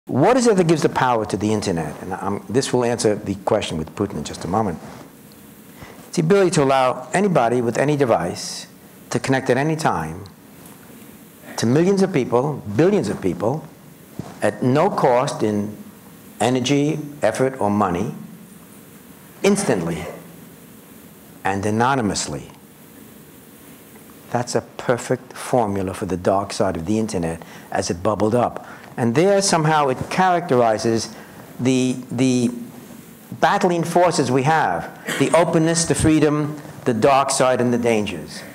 What is it that gives the power to the internet? And this will answer the question with Putin in just a moment. It's the ability to allow anybody with any device to connect at any time to millions of people, billions of people, at no cost in energy, effort, or money, instantly and anonymously. That's a perfect formula for the dark side of the internet as it bubbled up. And there somehow it characterizes the battling forces we have, the openness, the freedom, the dark side, and the dangers.